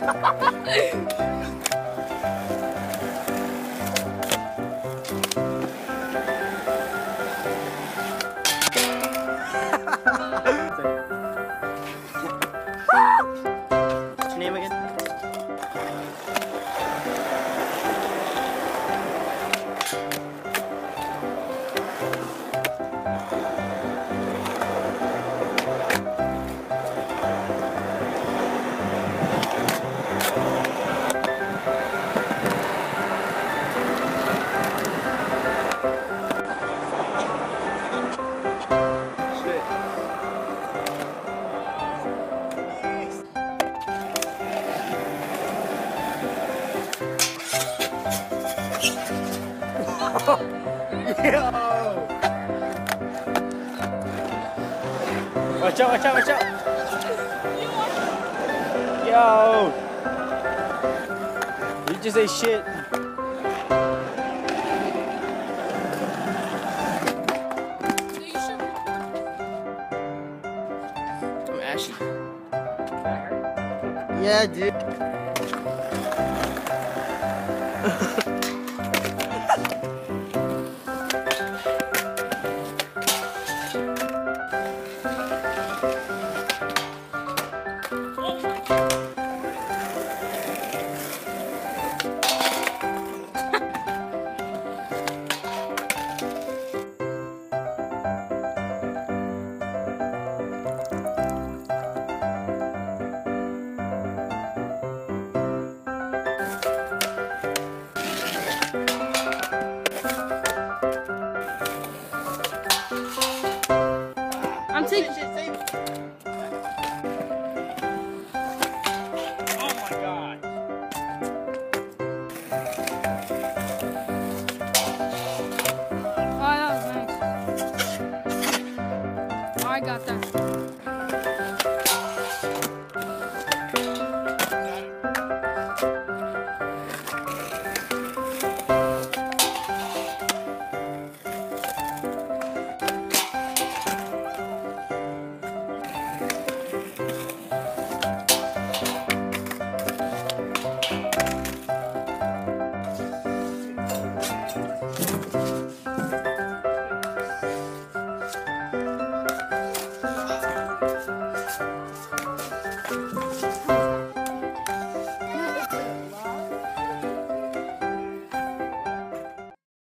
What's your name again? Yo! Watch out, watch out, watch out! Yo! You just ate shit. I'm ashy. Yeah, dude. I'm taking. Oh my god. Oh, that was nice. Oh, I got that.